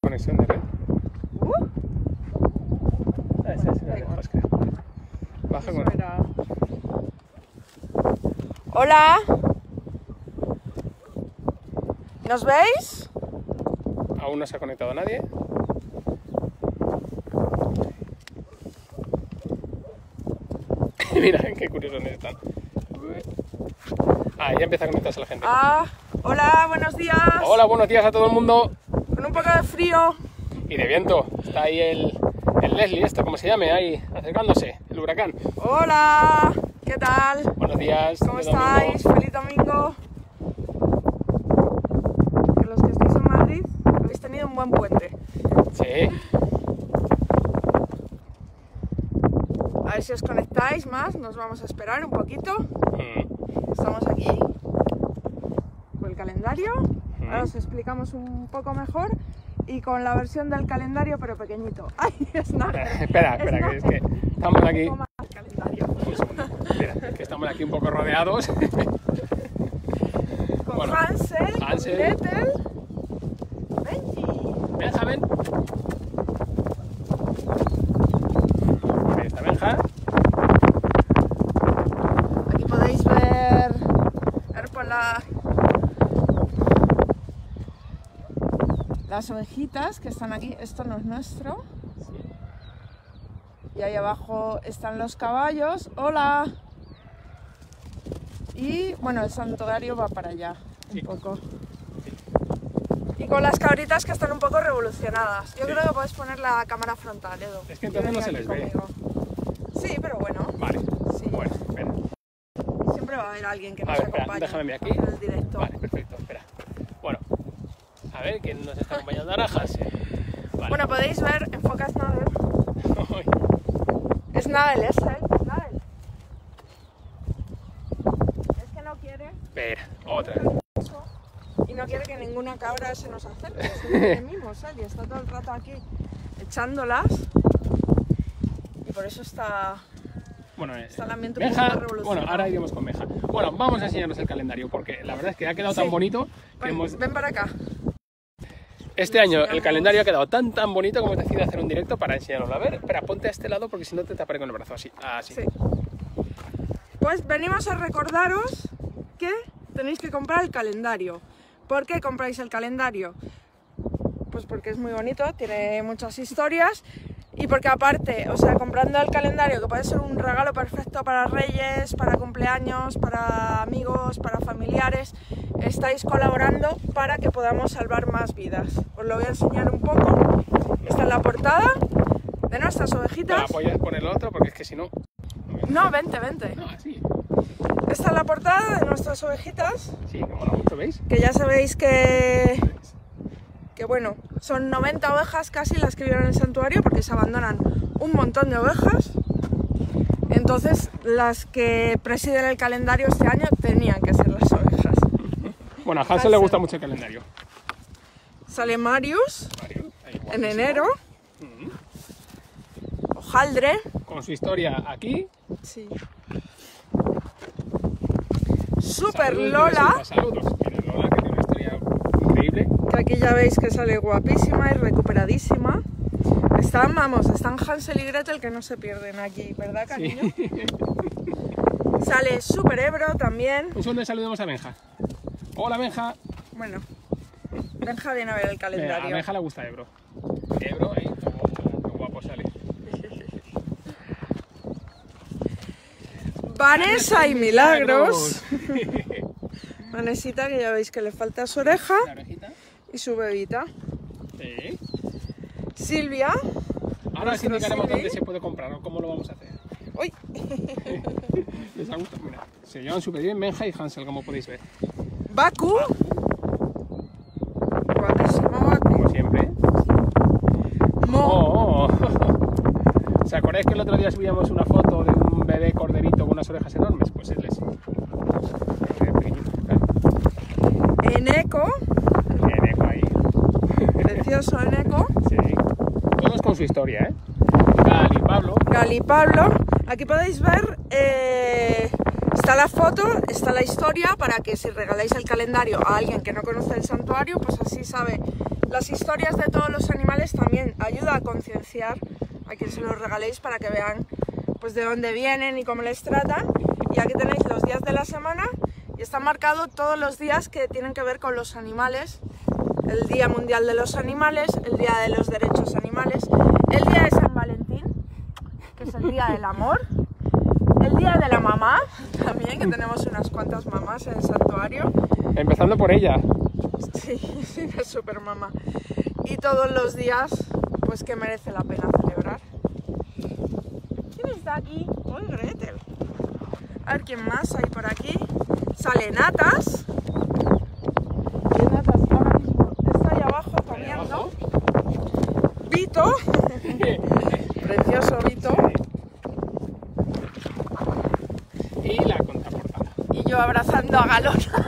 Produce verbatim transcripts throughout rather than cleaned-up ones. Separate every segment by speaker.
Speaker 1: conexión de red.
Speaker 2: Uh.
Speaker 1: Ah, esa es la de Oscar. Baja con...
Speaker 2: Era... Hola. ¿Nos veis?
Speaker 1: Aún no se ha conectado nadie. Mira, qué curiosos están. Ah, ya empieza a conectarse la gente.
Speaker 2: Ah, hola, buenos días.
Speaker 1: Hola, buenos días a todo el mundo.
Speaker 2: Con un poco de frío.
Speaker 1: Y de viento. Está ahí el, el Leslie, esto, ¿cómo se llame? Ahí, acercándose, el huracán.
Speaker 2: Hola, ¿qué tal?
Speaker 1: Buenos días.
Speaker 2: ¿Cómo estáis? Feliz domingo. Que los que estáis en Madrid habéis tenido un buen puente.
Speaker 1: Sí.
Speaker 2: A ver si os conectáis más, nos vamos a esperar un poquito.
Speaker 1: Mm.
Speaker 2: Estamos aquí con el calendario.
Speaker 1: Mm.
Speaker 2: Ahora os explicamos un poco mejor y con la versión del calendario pero pequeñito. ¡Ay, es nada!
Speaker 1: espera, espera, que es que estamos aquí.
Speaker 2: Un poco más calendario.
Speaker 1: Un segundo. Mira, que estamos aquí un poco rodeados.
Speaker 2: Con
Speaker 1: Bueno,
Speaker 2: Hansel,
Speaker 1: Hansel.
Speaker 2: con Gretel, Benji.
Speaker 1: Benjamin. Ahí está Benja.
Speaker 2: Aquí podéis ver, ver por la, las ovejitas que están aquí. Esto no es nuestro. Y ahí abajo están los caballos. ¡Hola! Y bueno, el santuario va para allá,
Speaker 1: Sí.
Speaker 2: un poco. Y con las cabritas que están un poco revolucionadas. Yo
Speaker 1: Sí.
Speaker 2: creo que puedes poner la cámara frontal, Edu.
Speaker 1: Es que entonces no se
Speaker 2: Aquí
Speaker 1: les ve.
Speaker 2: conmigo. Sí, pero bueno.
Speaker 1: Vale.
Speaker 2: Sí.
Speaker 1: Bueno, espera.
Speaker 2: Siempre va a haber alguien que
Speaker 1: A
Speaker 2: nos
Speaker 1: ver, espera,
Speaker 2: acompañe
Speaker 1: déjame aquí.
Speaker 2: en el directo.
Speaker 1: Vale, perfecto, espera. Bueno, a ver, ¿quién nos está acompañando ahora? Hansel. Vale.
Speaker 2: Bueno, podéis ver, enfoca Snabel. Snabel, es él, Snabel. Es que no quiere
Speaker 1: Espera, otra vez.
Speaker 2: y no quiere que ninguna cabra se nos acerque. Es el mismo, y está todo el rato aquí echándolas. Y por eso está,
Speaker 1: Bueno, eh,
Speaker 2: está el ambiente
Speaker 1: Benja,
Speaker 2: un poco revolucionado.
Speaker 1: bueno, ahora iremos con Benja. Bueno, vamos a enseñarnos el calendario porque la verdad es que ha quedado tan
Speaker 2: Sí.
Speaker 1: bonito que
Speaker 2: Ven,
Speaker 1: hemos...
Speaker 2: ven para acá.
Speaker 1: Este año el
Speaker 2: enseñamos.
Speaker 1: calendario ha quedado tan tan bonito como hemos decidido hacer un directo para enseñarlo. A ver, espera, ponte a este lado porque si no te taparé con el brazo así. Así.
Speaker 2: Sí. Pues venimos a recordaros que tenéis que comprar el calendario. ¿Por qué compráis el calendario? Pues porque es muy bonito, tiene muchas historias y porque aparte, o sea, comprando el calendario, que puede ser un regalo perfecto para reyes, para cumpleaños, para amigos, para familiares, estáis colaborando para que podamos salvar más vidas. Os lo voy a enseñar un poco. Esta es la portada de nuestras ovejitas.
Speaker 1: Espera, voy a poner el otro porque es que si no...
Speaker 2: No, vente, vente.
Speaker 1: No, así.
Speaker 2: Esta es la portada de nuestras ovejitas,
Speaker 1: Sí, como lo mucho, ¿veis?
Speaker 2: que ya sabéis que, que bueno, son noventa ovejas casi las que viven en el santuario porque se abandonan un montón de ovejas. Entonces las que presiden el calendario este año tenían que ser las ovejas.
Speaker 1: Bueno, a Hansel le gusta mucho el calendario.
Speaker 2: Sale Marius
Speaker 1: Mario, ahí,
Speaker 2: en
Speaker 1: guapísimo.
Speaker 2: enero,
Speaker 1: Mm.
Speaker 2: Hojaldre,
Speaker 1: Con su historia aquí.
Speaker 2: sí. Super
Speaker 1: Saludos,
Speaker 2: Lola,
Speaker 1: Teresita, saludos. Mira, Lola, que tiene una historia increíble.
Speaker 2: que aquí ya veis que sale guapísima y recuperadísima. Están, vamos, están Hansel y Gretel que no se pierden aquí, ¿verdad, cariño?
Speaker 1: Sí.
Speaker 2: Sale Super Ebro también.
Speaker 1: Un segundo y saludemos a Benja. Hola, Benja.
Speaker 2: Bueno, Benja viene a ver el
Speaker 1: Mira, a
Speaker 2: calendario.
Speaker 1: Benja le gusta Ebro. Ebro, ahí, qué guapo sale.
Speaker 2: Vanessa y Milagros. Vanesita, que ya veis que le falta su oreja
Speaker 1: La orejita.
Speaker 2: y su bebita.
Speaker 1: Sí.
Speaker 2: Silvia.
Speaker 1: Ahora os
Speaker 2: Nuestro
Speaker 1: indicaremos
Speaker 2: Silvi.
Speaker 1: dónde se puede comprar o cómo lo vamos a hacer.
Speaker 2: Uy.
Speaker 1: Les ha gustado. Mira, se llevan súper bien Benja y Hansel, como podéis ver.
Speaker 2: Baku. Guapísimo Baku.
Speaker 1: Como siempre.
Speaker 2: Mo.
Speaker 1: Oh, oh. ¿Se acordáis que el otro día subíamos una foto de un bebé corderito con unas orejas enormes? Pues él es. Pequeñito, claro.
Speaker 2: Eneco.
Speaker 1: Eneco ahí.
Speaker 2: Precioso Eneco.
Speaker 1: Sí. Todos con su historia, ¿eh? Gal y Pablo.
Speaker 2: Gal y Pablo. Aquí podéis ver, eh, está la foto, está la historia, para que si regaláis el calendario a alguien que no conoce el santuario, pues así sabe las historias de todos los animales animales también ayuda a concienciar a quien se los regaléis para que vean pues de dónde vienen y cómo les tratan. Y aquí tenéis los días de la semana y está marcado todos los días que tienen que ver con los animales. El Día Mundial de los Animales, el Día de los Derechos Animales, el Día de San Valentín, que es el Día del Amor, el Día de la Mamá, también, que tenemos unas cuantas mamás en el santuario.
Speaker 1: Empezando por ella.
Speaker 2: Sí, sí, es súper mamá. Y todos los días, pues que merece la pena celebrar. ¿Quién está aquí? ¡Uy, Gretel! A ver quién más hay por aquí. Sale Natas. Y Natas ahora mismo está ahí abajo comiendo. Vito. Precioso Vito.
Speaker 1: Y la contraportada.
Speaker 2: Y yo abrazando a Galona.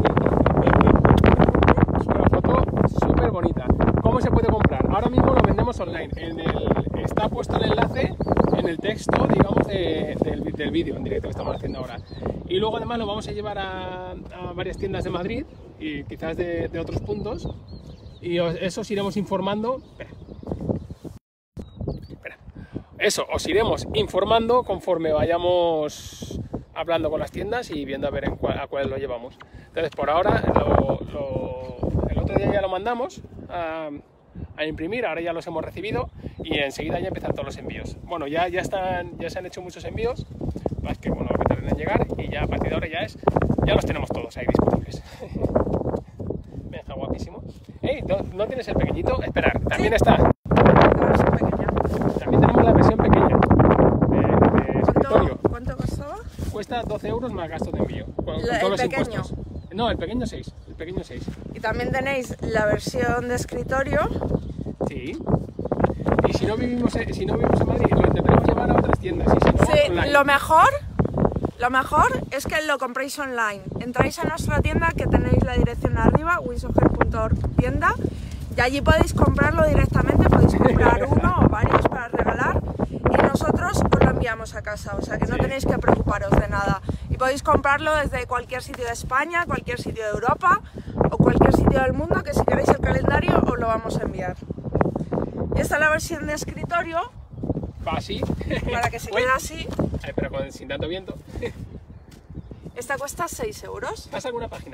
Speaker 1: Una foto súper bonita. ¿Cómo se puede comprar? Ahora mismo lo vendemos online. En el, está puesto el enlace en el texto, digamos, de, del, del vídeo en directo que estamos haciendo ahora. Y luego además lo vamos a llevar a, a varias tiendas de Madrid y quizás de, de otros puntos. Y os, eso os iremos informando. Espera. Espera. Eso, os iremos informando conforme vayamos hablando con las tiendas y viendo a ver en cuál, a cuáles lo llevamos. Entonces, por ahora, lo, lo, el otro día ya lo mandamos a, a imprimir, ahora ya los hemos recibido y enseguida ya empiezan todos los envíos. Bueno, ya, ya, están, ya se han hecho muchos envíos, más que bueno, que tardan en llegar y ya a partir de ahora ya es, ya los tenemos todos ahí disponibles. Venga, guapísimo. Ey, ¿no, ¿no tienes el pequeñito? Esperar, también
Speaker 2: Sí.
Speaker 1: está.
Speaker 2: La versión pequeña.
Speaker 1: También tenemos la versión pequeña de, de escritorio.
Speaker 2: ¿Cuánto, ¿Cuánto costaba?
Speaker 1: Cuesta doce euros más gasto de envío. Con, con
Speaker 2: La-
Speaker 1: todos
Speaker 2: el
Speaker 1: los
Speaker 2: pequeño.
Speaker 1: impuestos. No, el pequeño seis. El pequeño seis.
Speaker 2: Y también tenéis la versión de escritorio.
Speaker 1: Sí. Y si no vivimos en, si no vivimos en Madrid, lo intentaremos llevar a otras tiendas. Y si no,
Speaker 2: Sí,
Speaker 1: online.
Speaker 2: lo mejor, lo mejor es que lo compréis online. Entráis a nuestra tienda, que tenéis la dirección arriba, winsoger punto org tienda, y allí podéis comprarlo directamente, podéis comprar uno o varios para regalar y nosotros os lo enviamos a casa, o sea que no
Speaker 1: Sí.
Speaker 2: tenéis que preocuparos de nada. Y podéis comprarlo desde cualquier sitio de España, cualquier sitio de Europa o cualquier sitio del mundo, que si queréis el calendario os lo vamos a enviar. Y esta es la versión de escritorio,
Speaker 1: Va así.
Speaker 2: para que se
Speaker 1: Uy.
Speaker 2: quede así.
Speaker 1: Ay, pero con, sin tanto viento.
Speaker 2: Esta cuesta seis euros.
Speaker 1: ¿Pasa alguna página?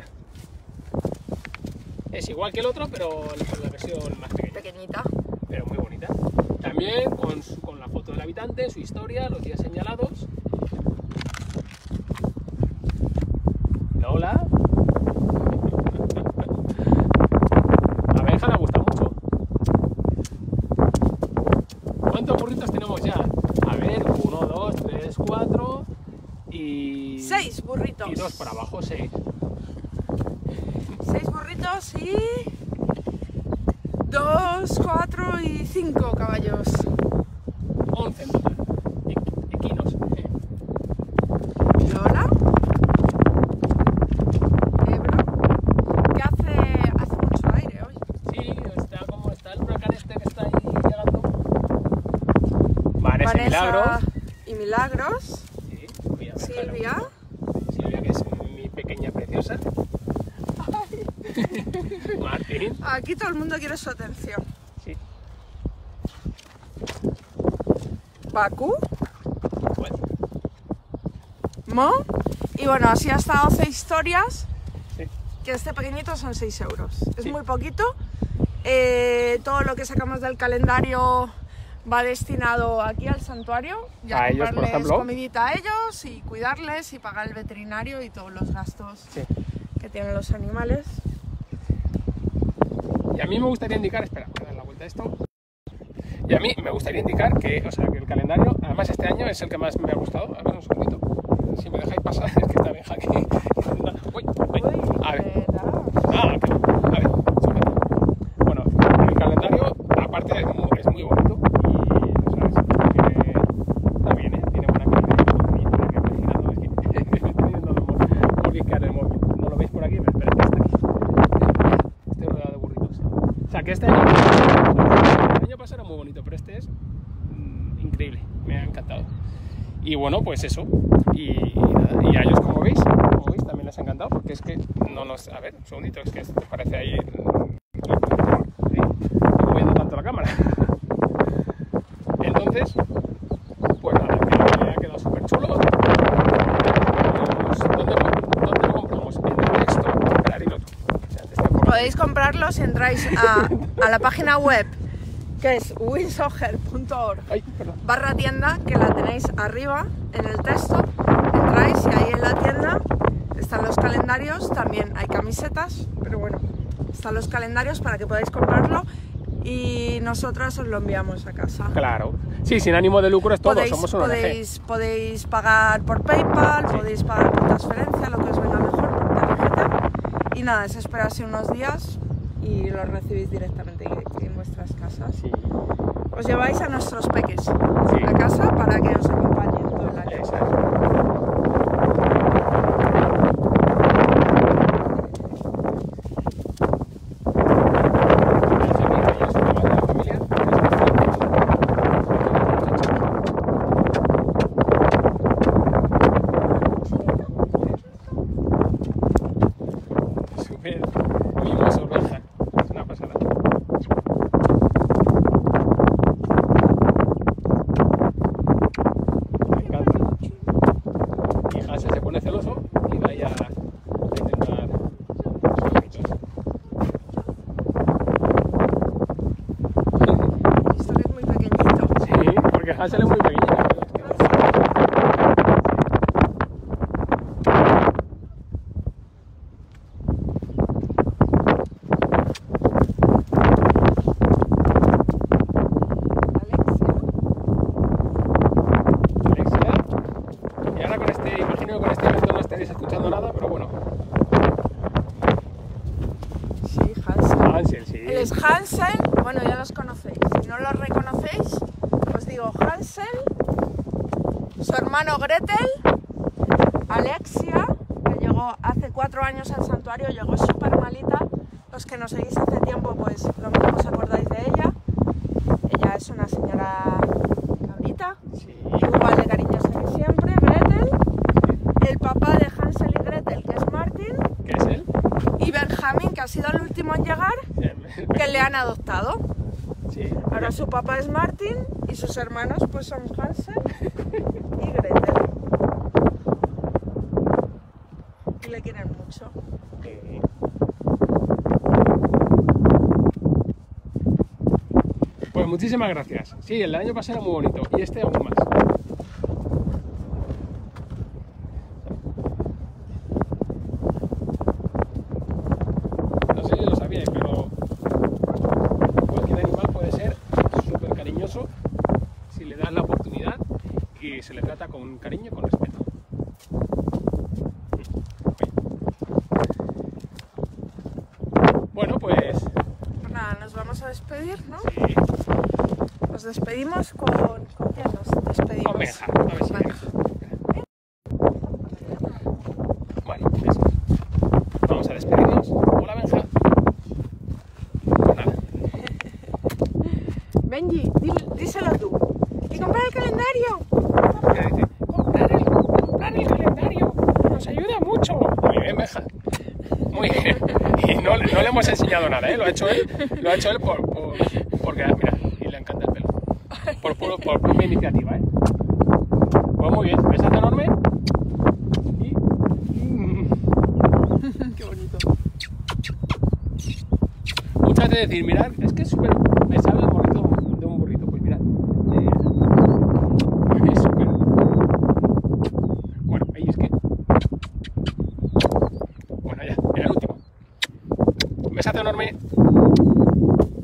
Speaker 1: Es igual que el otro, pero con la versión más pequeña.
Speaker 2: Pequeñita.
Speaker 1: Pero muy bonita. También con, su- con la foto del habitante, su historia, los días señalados. Lola. A Benja le gusta mucho. ¿Cuántos burritos tenemos ya? A ver, uno, dos, tres, cuatro y...
Speaker 2: Seis burritos.
Speaker 1: Y dos para abajo, seis.
Speaker 2: Seis burritos y... Dos, cuatro y cinco caballos.
Speaker 1: Once en total. Equ- Equinos.
Speaker 2: Lola. Ebro. Que hace, hace mucho aire hoy.
Speaker 1: Sí, está como está el huracán este que está ahí llegando. Vanessa, Milagros.
Speaker 2: y Milagros.
Speaker 1: Sí, voy a ver,
Speaker 2: Silvia.
Speaker 1: Silvia, que es mi pequeña preciosa. Martín.
Speaker 2: Aquí todo el mundo quiere su atención.
Speaker 1: Sí.
Speaker 2: Baku.
Speaker 1: Bueno,
Speaker 2: Mo. Y bueno, así hasta doce historias.
Speaker 1: sí.
Speaker 2: Que este pequeñito son seis euros. Es
Speaker 1: Sí.
Speaker 2: muy poquito. Eh, todo lo que sacamos del calendario va destinado aquí al santuario. Y
Speaker 1: A ellos, por
Speaker 2: comprarles
Speaker 1: ejemplo.
Speaker 2: comidita a ellos y cuidarles y pagar el veterinario y todos los gastos
Speaker 1: Sí.
Speaker 2: que tienen los animales.
Speaker 1: Y a mí me gustaría indicar, espera, voy a dar la vuelta a esto. Y a mí me gustaría indicar que, o sea, que el calendario, además este año es el que más me ha gustado. A ver, un segundito. Si me dejáis pasar, es que está bien aquí. Uy, uy. A ver.
Speaker 2: eh, nada.
Speaker 1: Ah, ok. A ver, sujeta. Bueno, el calendario, aparte, es muy, es muy bonito. Y, ¿sabes? Tiene, está bien, ¿eh? Tiene buena calidad. Y para que vaya girando, es que me está viendo por discar el móvil. No lo veis por aquí, pero espera, está aquí. Estoy rodeado de burritos. O sea, que este año, el año pasado era muy bonito, pero este es mm, increíble. Me ha encantado. Y bueno, pues eso. Y, y nada. Y a ellos, como veis, como veis, también les ha encantado, porque es que no nos... A ver, un segundito, es que te parece ahí... Ahí, no moviendo tanto la cámara. Entonces, pues nada, que ha quedado súper chulo. ¿Dónde, ¿Dónde lo compramos? En el texto. Esperar y lo otro. O sea, te estoy por-
Speaker 2: Podéis comprarlo si entráis a, a la página web, que es winsoccer punto org
Speaker 1: Ay, perdón.
Speaker 2: barra tienda, que la tenéis arriba en el texto. Entráis y ahí en la tienda están los calendarios, también hay camisetas, pero bueno, están los calendarios para que podáis comprarlo y nosotras os lo enviamos a casa.
Speaker 1: Claro. Sí, sin ánimo de lucro es todo,
Speaker 2: Podéis,
Speaker 1: somos una O N G.
Speaker 2: podéis, podéis pagar por PayPal, podéis pagar por transferencia, lo que os venga mejor, por tarjeta. Y nada, es esperarse unos días y lo recibís directamente en vuestras casas.
Speaker 1: Sí.
Speaker 2: Os lleváis a nuestros peques
Speaker 1: Sí.
Speaker 2: a casa para que os acompañen todo el año.
Speaker 1: Exacto. Súper mimoso, oveja. Es una pasada. Me encanta. Y Hansen se pone celoso y va ya a intentar sus ojitos.
Speaker 2: Esto que es muy pequeñito.
Speaker 1: Sí, porque Hansel es muy pequeño.
Speaker 2: Alexia.
Speaker 1: Alexia. Y ahora con este, imagino que con este evento no estaréis escuchando nada, pero bueno.
Speaker 2: Sí, Hansel.
Speaker 1: Hansel, sí.
Speaker 2: Él es Hansel, bueno, ya los conocéis. Si no los reconocéis, os digo Hansel, su hermano Gretel, Alexia, que llegó hace cuatro años al santuario, llegó súper malita. Los que nos seguís hace tiempo, pues lo mismo os acordáis de ella. Ella es una señora cabrita,
Speaker 1: Sí.
Speaker 2: igual de cariñosa que siempre, Gretel. El papá de Hansel y Gretel, que es Martin,
Speaker 1: ¿Qué es él?
Speaker 2: y Benjamín, que ha sido el último en llegar, que le han adoptado.
Speaker 1: Sí.
Speaker 2: Ahora su papá es Martin y sus hermanos pues son Hansel y Gretel. Y le quieren mucho.
Speaker 1: Sí. Pues muchísimas gracias. Sí, el del año pasado era muy bonito y este aún más. No sé si lo sabíais, pero cualquier animal puede ser súper cariñoso si le das la oportunidad y se le trata con cariño y con respeto. Bueno, pues
Speaker 2: Pues nada, nos vamos a despedir, ¿no?
Speaker 1: sí.
Speaker 2: Nos despedimos con... ¿Con quién nos despedimos?
Speaker 1: Con Benja, a ver si
Speaker 2: Venga.
Speaker 1: viene. Bueno, eso. Vamos a despedirnos. Hola, Benja. Pues nada.
Speaker 2: Benji, dí- díselo tú. ¿Y comprar el calendario?
Speaker 1: Ya dice, comprar el, comprar el calendario nos ayuda mucho. Muy bien, Benja. Muy bien. Y no, no le hemos enseñado nada, ¿eh? Lo ha hecho él, lo ha hecho él por, por, porque, mira, y le encanta el pelo. Por, por, por propia iniciativa, ¿eh? Pues muy bien, besazo enorme. Y... mm,
Speaker 2: Qué bonito.
Speaker 1: muchas de decir, mirad, es que es súper... Me sabe el morrito de un burrito, pues mirad. Eh, es súper... Bueno, ahí es que... Bueno, ya, era el último. Un besazo enorme.